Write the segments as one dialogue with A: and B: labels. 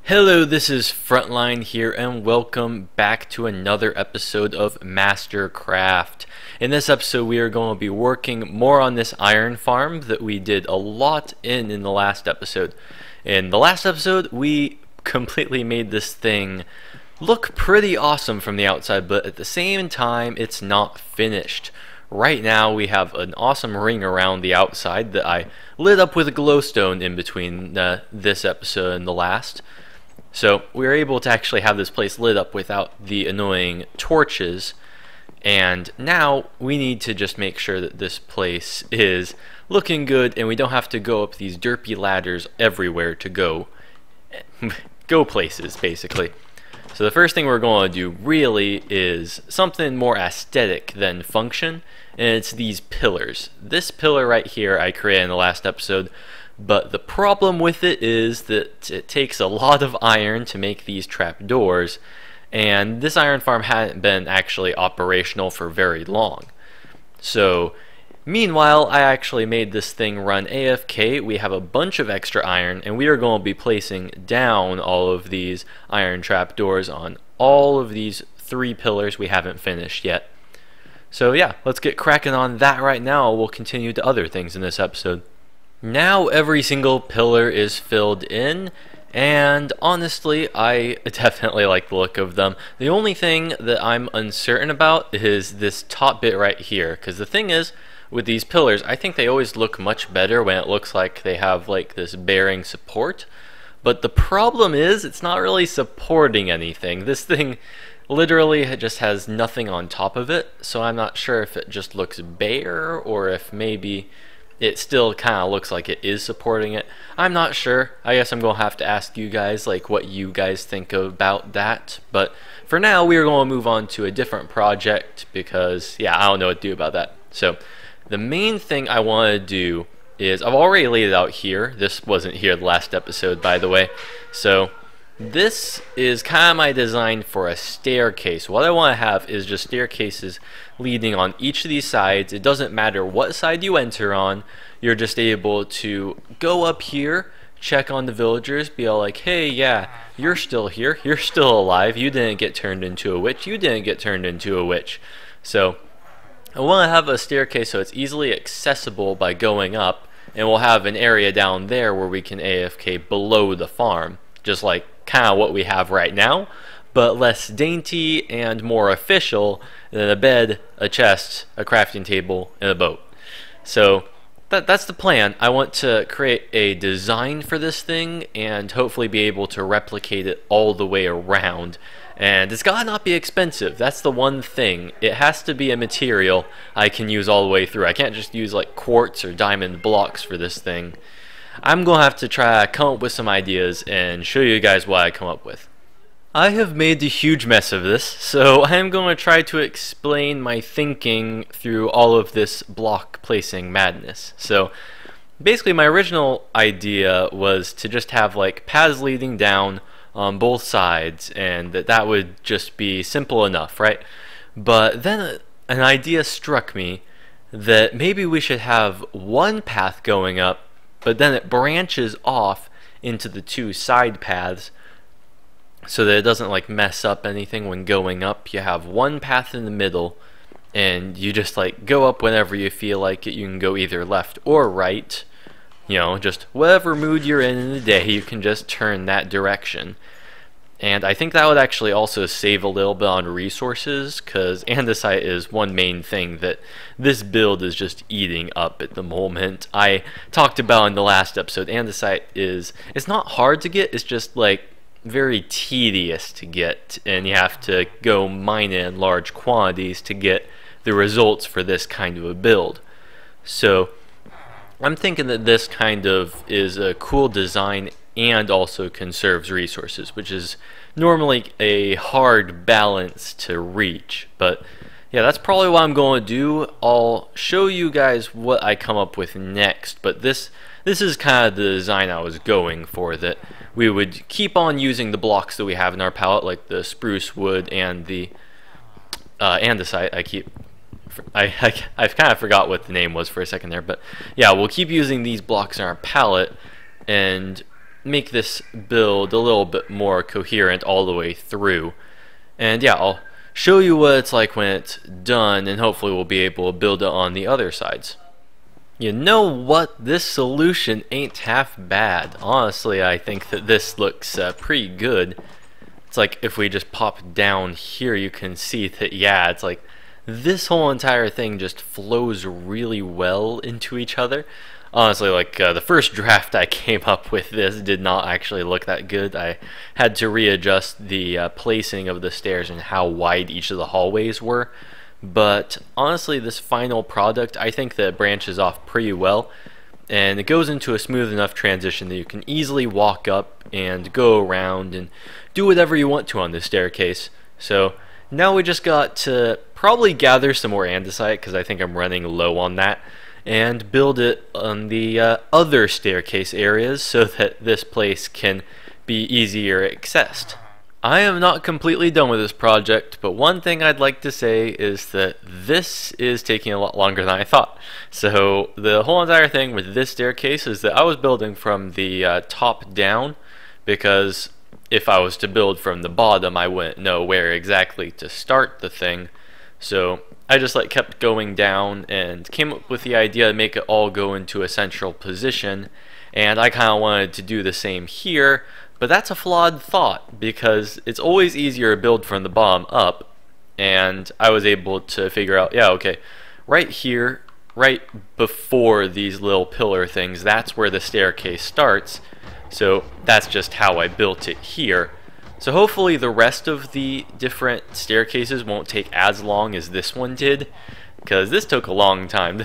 A: Hello, this is Frontline here, and welcome back to another episode of Mastercraft. In this episode, we are going to be working more on this iron farm that we did a lot in the last episode. In the last episode, we completely made this thing look pretty awesome from the outside, but at the same time, it's not finished. Right now, we have an awesome ring around the outside that I lit up with a glowstone in between this episode and the last. So we were able to actually have this place lit up without the annoying torches, and now we need to just make sure that this place is looking good and we don't have to go up these derpy ladders everywhere to go places, basically. So the first thing we're going to do really is something more aesthetic than function, and it's these pillars. This pillar right here I created in the last episode, but the problem with it is that it takes a lot of iron to make these trapdoors, and this iron farm hadn't been actually operational for very long. So meanwhile, I actually made this thing run AFK. We have a bunch of extra iron, and we are going to be placing down all of these iron trapdoors on all of these 3 pillars we haven't finished yet. So yeah, let's get cracking on that right now. We'll continue to other things in this episode. Now every single pillar is filled in, and honestly I definitely like the look of them. The only thing that I'm uncertain about is this top bit right here, because the thing is with these pillars, I think they always look much better when it looks like they have like this bearing support, but the problem is it's not really supporting anything. This thing literally just has nothing on top of it, so I'm not sure if it just looks bare or if maybe it still kind of looks like it is supporting it. I'm not sure. I guess I'm going to have to ask you guys like what you guys think about that. But for now, we are going to move on to a different project because, yeah, I don't know what to do about that. So the main thing I want to do is, I've already laid it out here. This wasn't here the last episode, by the way. So this is kind of my design for a staircase. What I want to have is just staircases leading on each of these sides. It doesn't matter what side you enter on. You're just able to go up here, check on the villagers, be all like, hey, yeah, you're still here, you're still alive, you didn't get turned into a witch, you didn't get turned into a witch. So I want to have a staircase so it's easily accessible by going up, and we'll have an area down there where we can AFK below the farm, just like kind of what we have right now, but less dainty and more official than a bed, a chest, a crafting table, and a boat. So that's the plan. I want to create a design for this thing and hopefully be able to replicate it all the way around. And it's gotta not be expensive. That's the one thing. It has to be a material I can use all the way through. I can't just use like quartz or diamond blocks for this thing. I'm going to have to try to come up with some ideas and show you guys what I come up with. I have made a huge mess of this, so I am going to try to explain my thinking through all of this block placing madness. So basically my original idea was to just have like paths leading down on both sides, and that would just be simple enough, right? But then an idea struck me that maybe we should have one path going up, but then it branches off into the 2 side paths so that it doesn't like mess up anything when going up. You have one path in the middle, and you just like go up whenever you feel like it. You can go either left or right, you know, just whatever mood you're in the day, you can just turn that direction. And I think that would actually also save a little bit on resources, because andesite is one main thing that this build is just eating up at the moment. I talked about in the last episode, andesite it's not hard to get, it's just like very tedious to get, and you have to go mine it in large quantities to get the results for this kind of a build. So I'm thinking that this kind of is a cool design and also conserves resources, which is normally a hard balance to reach. But yeah, that's probably what I'm going to do. I'll show you guys what I come up with next, but this is kind of the design I was going for, that we would keep on using the blocks that we have in our palette, like the spruce wood and the andesite. I've kind of forgot what the name was for a second there, but yeah, we'll keep using these blocks in our palette, and make this build a little bit more coherent all the way through. And yeah, I'll show you what it's like when it's done, and hopefully we'll be able to build it on the other sides. You know what? This solution ain't half bad. Honestly, I think that this looks pretty good. It's like if we just pop down here, you can see that, yeah, it's like this whole entire thing just flows really well into each other. Honestly, like the first draft I came up with, this did not actually look that good. I had to readjust the placing of the stairs and how wide each of the hallways were. But honestly, this final product, I think that it branches off pretty well, and it goes into a smooth enough transition that you can easily walk up and go around and do whatever you want to on this staircase. So now we just got to probably gather some more andesite, because I think I'm running low on that, and build it on the other staircase areas so that this place can be easier accessed. I am not completely done with this project, but one thing I'd like to say is that this is taking a lot longer than I thought. So the whole entire thing with this staircase is that I was building from the top down, because if I was to build from the bottom, I wouldn't know where exactly to start the thing. So I just like kept going down and came up with the idea to make it all go into a central position, and I kind of wanted to do the same here. But that's a flawed thought, because it's always easier to build from the bottom up, and I was able to figure out, yeah, okay, right here, right before these little pillar things, that's where the staircase starts, so that's just how I built it here. So hopefully the rest of the different staircases won't take as long as this one did, because this took a long time.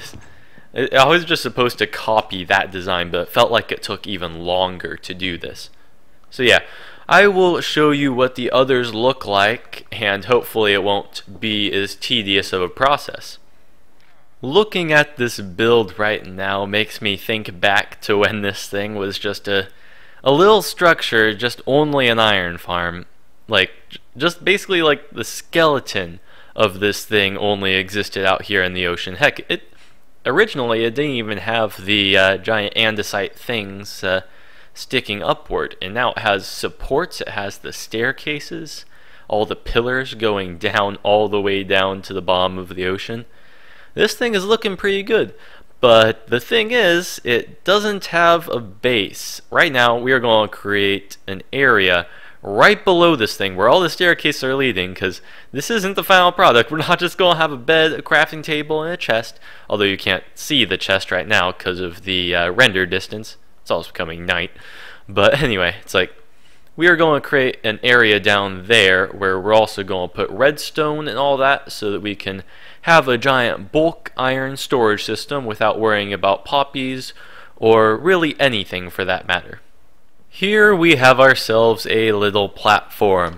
A: I was just supposed to copy that design, but it felt like it took even longer to do this. So yeah, I will show you what the others look like, and hopefully it won't be as tedious of a process. Looking at this build right now makes me think back to when this thing was just a little structure, just only an iron farm. Like, just basically like the skeleton of this thing only existed out here in the ocean. Heck, originally it didn't even have the giant andesite things sticking upward, and now it has supports, it has the staircases, all the pillars going down all the way down to the bottom of the ocean. This thing is looking pretty good, but the thing is, it doesn't have a base. Right now we are going to create an area right below this thing where all the staircases are leading, because this isn't the final product. We're not just going to have a bed, a crafting table, and a chest, although you can't see the chest right now because of the render distance. It's also becoming night. But anyway, it's like we are going to create an area down there where we're also going to put redstone and all that, so that we can have a giant bulk iron storage system without worrying about poppies or really anything for that matter. Here we have ourselves a little platform.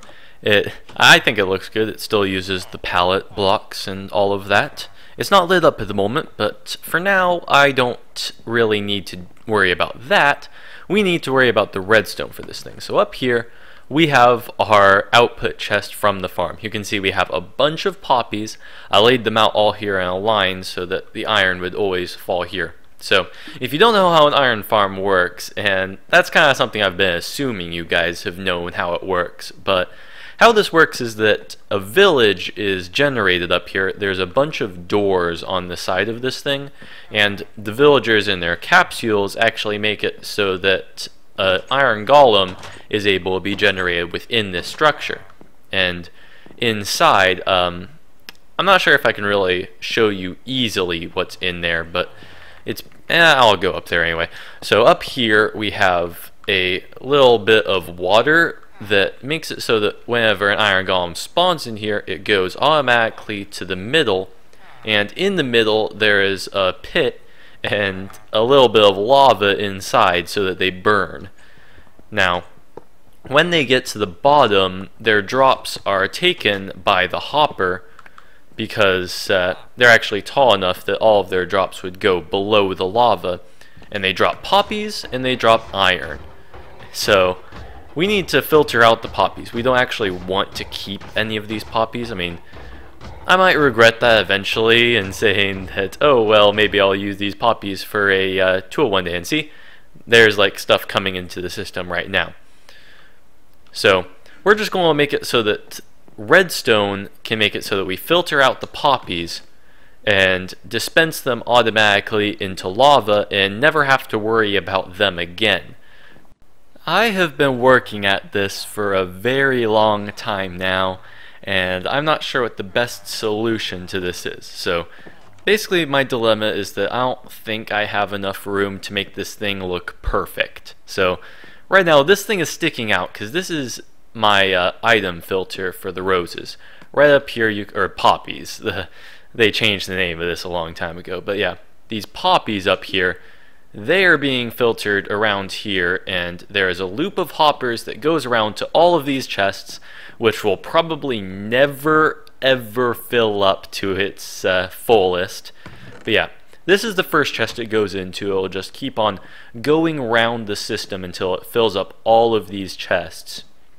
A: I think it looks good. It still uses the pallet blocks and all of that. It's not lit up at the moment, but for now I don't really need to worry about that. We need to worry about the redstone for this thing. So up here we have our output chest from the farm. You can see we have a bunch of poppies. I laid them out all here in a line so that the iron would always fall here. So if you don't know how an iron farm works, and that's kind of something I've been assuming you guys have known how it works, but how this works is that a village is generated up here. There's a bunch of doors on the side of this thing, and the villagers in their capsules actually make it so that an iron golem is able to be generated within this structure. And inside, I'm not sure if I can really show you easily what's in there, but I'll go up there anyway. So up here we have a little bit of water that makes it so that whenever an iron golem spawns in here, it goes automatically to the middle, and in the middle there is a pit and a little bit of lava inside so that they burn. Now, when they get to the bottom, their drops are taken by the hopper, because they're actually tall enough that all of their drops would go below the lava, and they drop poppies and they drop iron. So we need to filter out the poppies. We don't actually want to keep any of these poppies. I mean, I might regret that eventually and saying that, oh well, maybe I'll use these poppies for a tool one day. And see, there's like stuff coming into the system right now. So we're just going to make it so that redstone can make it so that we filter out the poppies and dispense them automatically into lava and never have to worry about them again. I have been working at this for a very long time now, and I'm not sure what the best solution to this is. So basically my dilemma is that I don't think I have enough room to make this thing look perfect. So right now this thing is sticking out because this is my item filter for the roses. Right up here, or poppies. They changed the name of this a long time ago, but yeah, these poppies up here, they are being filtered around here, and there is a loop of hoppers that goes around to all of these chests, which will probably never ever fill up to its fullest. But yeah, this is the first chest it goes into. It'll just keep on going around the system until it fills up all of these chests.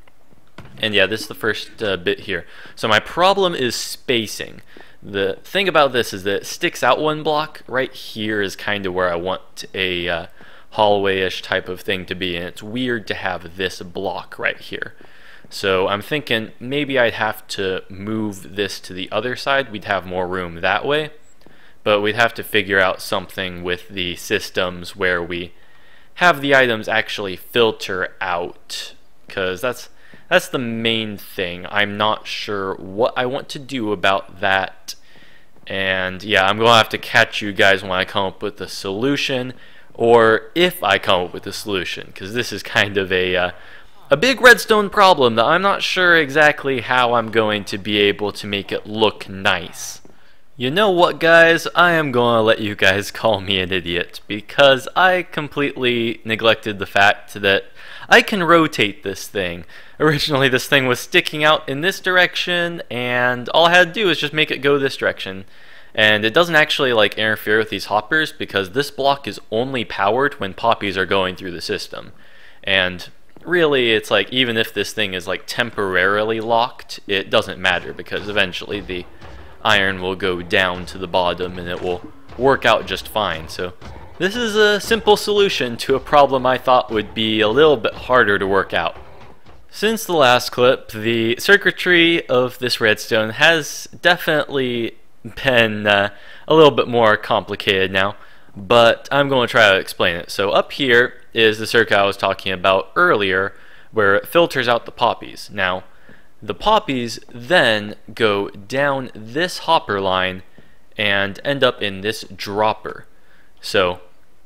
A: And yeah, this is the first bit here. So my problem is spacing. The thing about this is that it sticks out one block. Right here is kind of where I want a hallway-ish type of thing to be, and it's weird to have this block right here. So I'm thinking maybe I'd have to move this to the other side. We'd have more room that way, but we'd have to figure out something with the systems where we have the items actually filter out, because that's the main thing. I'm not sure what I want to do about that. And yeah, I'm going to have to catch you guys when I come up with a solution, or if I come up with a solution, because this is kind of a big redstone problem that I'm not sure exactly how I'm going to be able to make it look nice. You know what, guys? I am going to let you guys call me an idiot, because I completely neglected the fact that I can rotate this thing. Originally this thing was sticking out in this direction, and all I had to do is just make it go this direction. And it doesn't actually like interfere with these hoppers, because this block is only powered when poppies are going through the system. And really, it's like, even if this thing is like temporarily locked, it doesn't matter, because eventually the iron will go down to the bottom and it will work out just fine. So this is a simple solution to a problem I thought would be a little bit harder to work out. Since the last clip, the circuitry of this redstone has definitely been a little bit more complicated now, but I'm going to try to explain it. So up here is the circuit I was talking about earlier, where it filters out the poppies. Now, the poppies then go down this hopper line and end up in this dropper. So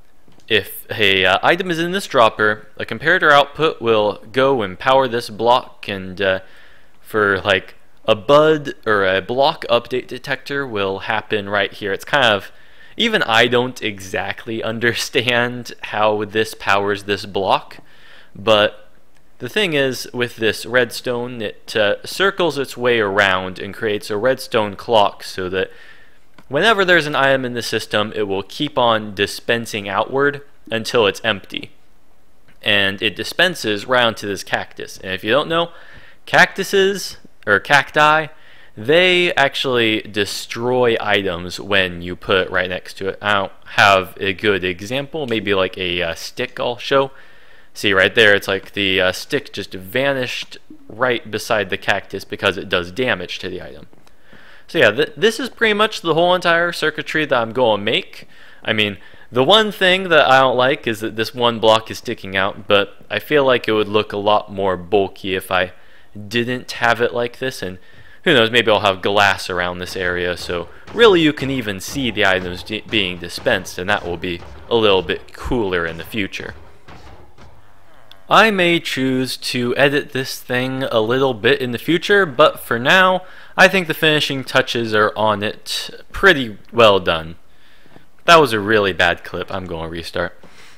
A: if a item is in this dropper, a comparator output will go and power this block, and for like a bud or a block update detector will happen right here. It's kind of, even I don't exactly understand how this powers this block, but the thing is, with this redstone, it circles its way around and creates a redstone clock, so that whenever there's an item in the system, it will keep on dispensing outward until it's empty. And it dispenses right onto this cactus. And if you don't know, cactuses, or cacti, they actually destroy items when you put it right next to it. I don't have a good example, maybe like a stick I'll show. See right there, it's like the stick just vanished right beside the cactus because it does damage to the item. So yeah, this is pretty much the whole entire circuitry that I'm going to make. I mean, the one thing that I don't like is that this one block is sticking out, but I feel like it would look a lot more bulky if I didn't have it like this, and who knows, maybe I'll have glass around this area, so really you can even see the items being dispensed, and that will be a little bit cooler in the future. I may choose to edit this thing a little bit in the future, but for now, I think the finishing touches are on it pretty well done. That was a really bad clip. I'm going to restart.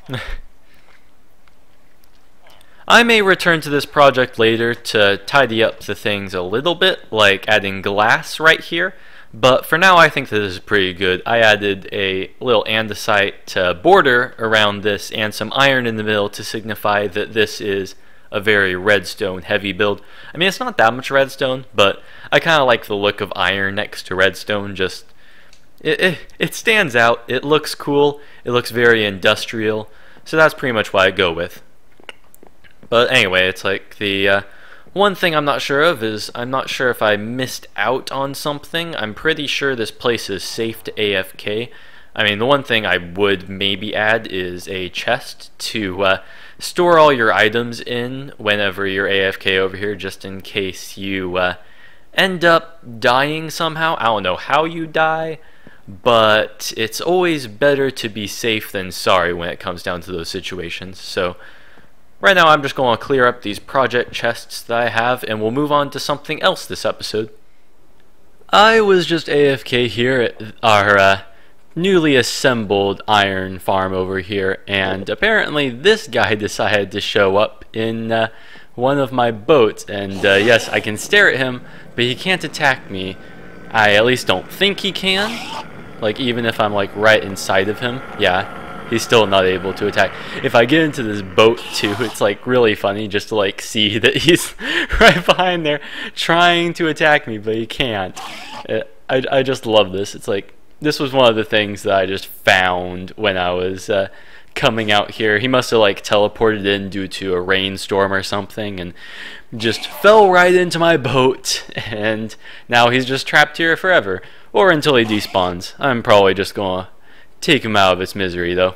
A: I may return to this project later to tidy up the things a little bit, like adding glass right here, but for now I think that this is pretty good. I added a little andesite border around this and some iron in the middle to signify that this is a very redstone heavy build. I mean, it's not that much redstone, but I kind of like the look of iron next to redstone. Just it stands out, it looks cool, it looks very industrial. So that's pretty much what I go with. But anyway, it's like the one thing I'm not sure of is I'm not sure if I missed out on something. I'm pretty sure this place is safe to AFK. I mean, the one thing I would maybe add is a chest to store all your items in whenever you're AFK over here, just in case you end up dying somehow. I don't know how you die, but it's always better to be safe than sorry when it comes down to those situations. So right now I'm just going to clear up these project chests that I have, and we'll move on to something else this episode. I was just AFK here at our newly assembled iron farm over here, and apparently this guy decided to show up in one of my boats, and yes, I can stare at him, but he can't attack me. I at least don't think he can. Like, even if I'm like right inside of him, yeah, he's still not able to attack. If I get into this boat too, it's like really funny just to like see that he's right behind there trying to attack me, but he can't. I just love this. It's like, this was one of the things that I just found when I was coming out here. He must have like teleported in due to a rainstorm or something and just fell right into my boat, and now he's just trapped here forever, or until he despawns. I'm probably just gonna take him out of his misery though.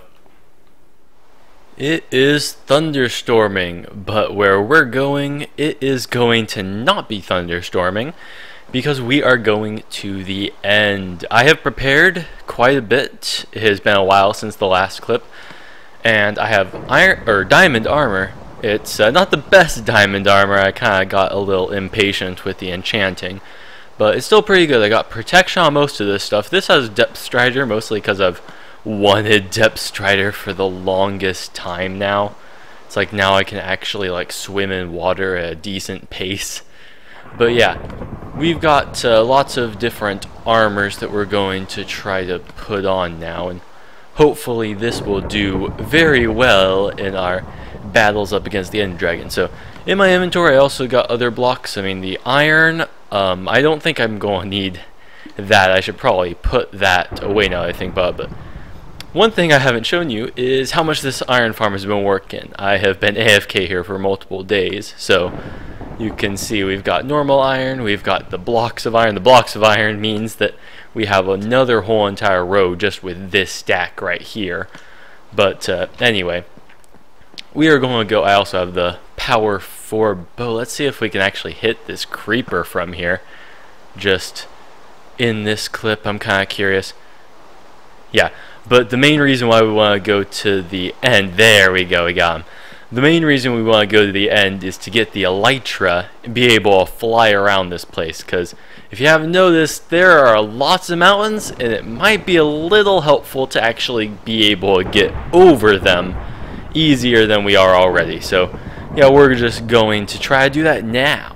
A: It is thunderstorming, but where we're going, it is going to not be thunderstorming, because we are going to the end. I have prepared quite a bit. It has been a while since the last clip, and I have diamond armor. It's not the best diamond armor. I kind of got a little impatient with the enchanting, but it's still pretty good. I got protection on most of this stuff. This has depth strider, mostly because I've wanted depth strider for the longest time now. It's like now I can actually like swim in water at a decent pace. But yeah, we've got lots of different armors that we're going to try to put on now, and hopefully this will do very well in our battles up against the End Dragon. So in my inventory I also got other blocks. I mean, the iron, I don't think I'm going to need that. I should probably put that away now that I think about it. But one thing I haven't shown you is how much this iron farm has been working. I have been AFK here for multiple days, so you can see we've got normal iron, we've got the blocks of iron. The blocks of iron means that we have another whole entire row just with this stack right here. But anyway, we are going to go. I also have the power 4 bow. Let's see if we can actually hit this creeper from here. Just in this clip, I'm kind of curious. Yeah, but the main reason why we want to go to the end, there we go, we got him. The main reason we want to go to the end is to get the elytra and be able to fly around this place, because if you haven't noticed, there are lots of mountains, and it might be a little helpful to actually be able to get over them easier than we are already. So yeah, we're just going to try to do that now.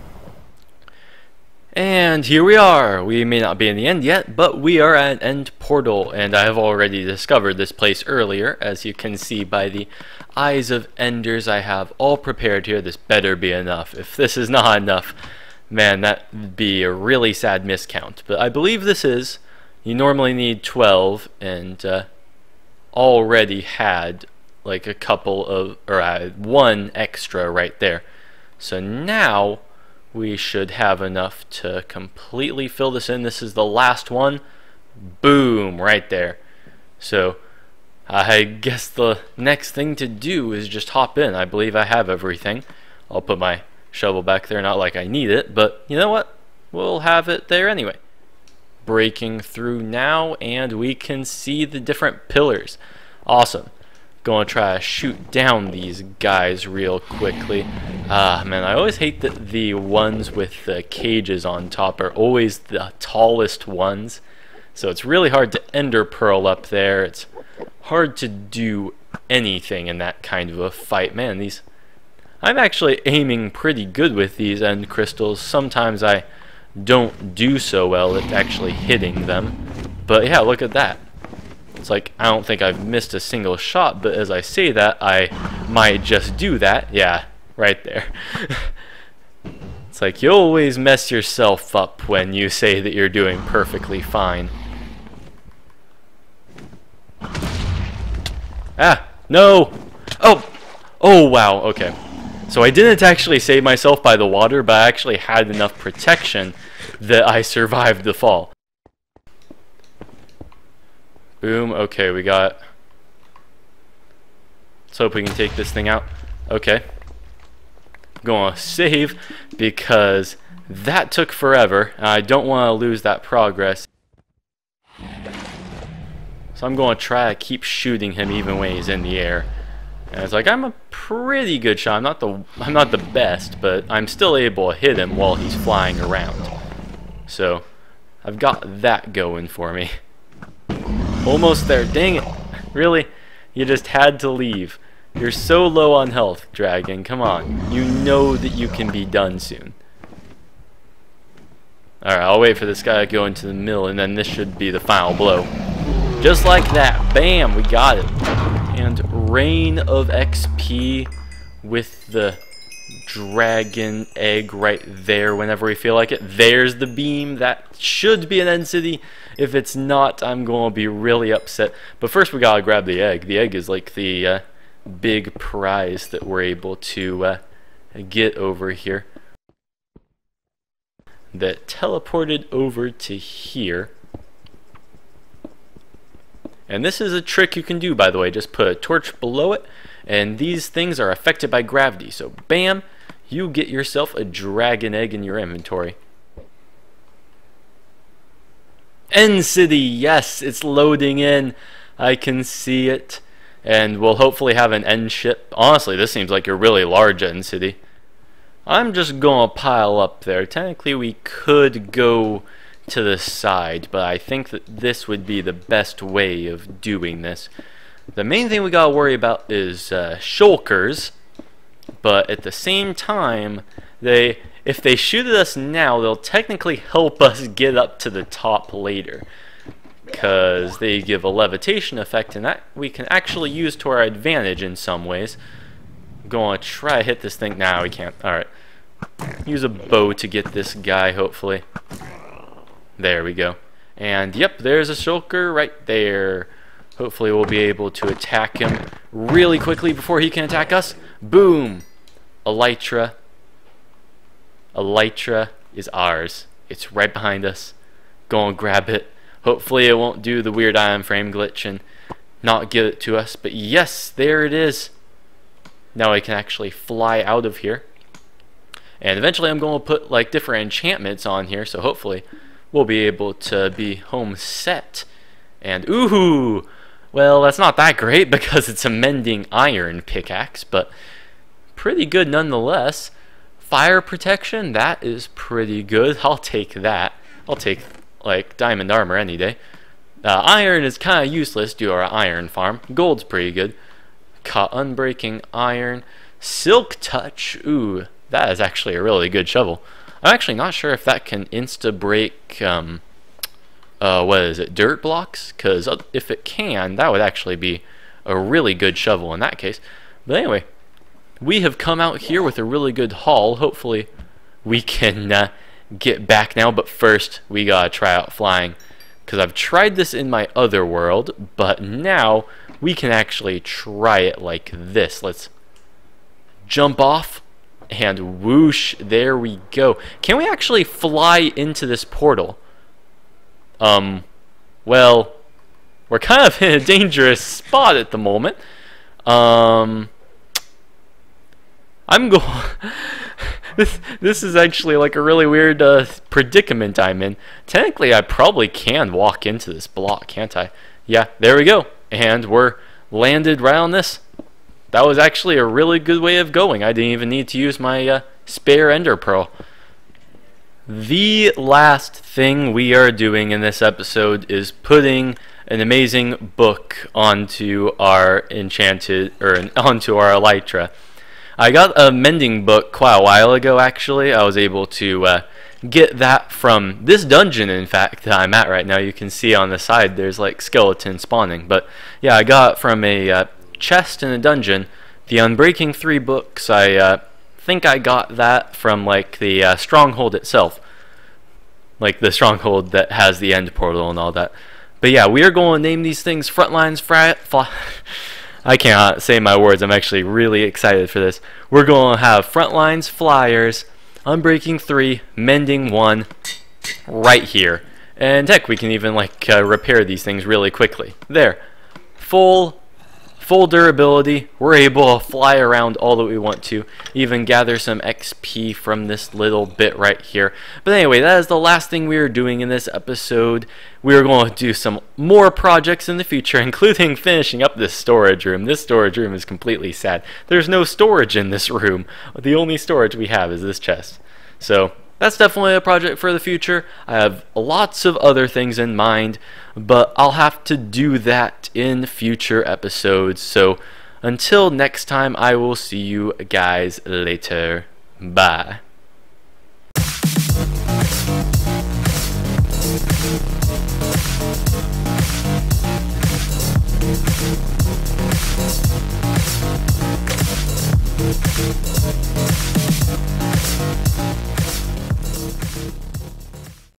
A: And here we are. We may not be in the end yet, but we are at an end portal, and I have already discovered this place earlier, as you can see by the eyes of enders I have all prepared here. This better be enough. If this is not enough, man, that would be a really sad miscount. But I believe this is. You normally need 12, and already had like a couple of, or one extra right there. So now we should have enough to completely fill this in. This is the last one. Boom, right there. So I guess the next thing to do is just hop in. I believe I have everything. I'll put my shovel back there, not like I need it, but you know what? We'll have it there anyway. Breaking through now, and we can see the different pillars. Awesome. Going to try to shoot down these guys real quickly. Man, I always hate that the ones with the cages on top are always the tallest ones. So it's really hard to ender pearl up there. It's hard to do anything in that kind of a fight. Man, these... I'm actually aiming pretty good with these end crystals. Sometimes I don't do so well at actually hitting them. But yeah, look at that. It's like, I don't think I've missed a single shot, but as I say that, I might just do that. Yeah, right there. It's like, you always mess yourself up when you say that you're doing perfectly fine. Ah, No! Oh! Oh, wow, okay. So I didn't actually save myself by the water, but I actually had enough protection that I survived the fall. Boom, okay, we got... Let's hope we can take this thing out. Okay. Gonna save because that took forever. I don't want to lose that progress. So I'm going to try to keep shooting him even when he's in the air. And it's like, I'm a pretty good shot. I'm not the best, but I'm still able to hit him while he's flying around. So I've got that going for me. Almost there. Dang it. Really? You just had to leave. You're so low on health, Dragon. Come on. You know that you can be done soon. Alright, I'll wait for this guy to go into the mill, and then this should be the final blow. Just like that. Bam! We got it. And Rain of XP with the dragon egg right there whenever we feel like it. There's the beam. That should be an end city. If it's not, I'm going to be really upset. But first we gotta grab the egg. The egg is like the big prize that we're able to get over here. That teleported over to here. And this is a trick you can do, by the way. Just put a torch below it, and these things are affected by gravity. So bam, you get yourself a dragon egg in your inventory. End city, yes, it's loading in. I can see it. And we'll hopefully have an end ship. Honestly, this seems like a really large end city. I'm just gonna pile up there. Technically, we could go to the side, but I think that this would be the best way of doing this. The main thing we gotta worry about is shulkers, but at the same time, if they shoot at us now, they'll technically help us get up to the top later, because they give a levitation effect, and that we can actually use to our advantage in some ways. I'm gonna try to hit this thing. Now we can't. Alright. Use a bow to get this guy, hopefully. There we go. And yep, there's a shulker right there. Hopefully we'll be able to attack him really quickly before he can attack us. Boom! Elytra. Elytra is ours. It's right behind us. Go and grab it. Hopefully it won't do the weird ion frame glitch and not give it to us. But yes, there it is. Now I can actually fly out of here. And eventually I'm going to put like different enchantments on here, so hopefully we'll be able to be home set. And ooh, well, that's not that great because it's a mending iron pickaxe, but pretty good nonetheless. Fire protection, that is pretty good. I'll take that. I'll take like diamond armor any day. Iron is kind of useless due to our iron farm. Gold's pretty good. Got unbreaking iron. Silk touch, ooh, that is actually a really good shovel. I'm actually not sure if that can insta-break, what is it, dirt blocks? Because if it can, that would actually be a really good shovel in that case. But anyway, we have come out here with a really good haul. Hopefully we can get back now, but first we gotta try out flying. Because I've tried this in my other world, but now we can actually try it like this. Let's jump off. And whoosh, there we go. Can we actually fly into this portal? Well, we're kind of in a dangerous spot at the moment. I'm going... This is actually like a really weird predicament I'm in. Technically, I probably can walk into this block, can't I? Yeah, there we go. And we're landed right on this. That was actually a really good way of going. I didn't even need to use my spare ender pearl. The last thing we are doing in this episode is putting an amazing book onto our enchanted, or onto our elytra. I got a mending book quite a while ago, actually. I was able to get that from this dungeon, in fact, that I'm at right now. You can see on the side there's like skeletons spawning. But yeah, I got from a chest in a dungeon the Unbreaking 3 books. I think I got that from like the stronghold itself, like the stronghold that has the end portal and all that. But yeah, we are going to name these things Frontlines I can't say my words. I'm actually really excited for this. We're going to have front lines, flyers, unbreaking 3, mending 1 right here. And heck, we can even like repair these things really quickly. There. Full durability. We're able to fly around all that we want to, even gather some XP from this little bit right here. But anyway, that is the last thing we are doing in this episode. We are going to do some more projects in the future, including finishing up this storage room. This storage room is completely sad. There's no storage in this room. The only storage we have is this chest. So that's definitely a project for the future. I have lots of other things in mind, but I'll have to do that in future episodes. So until next time, I will see you guys later. Bye.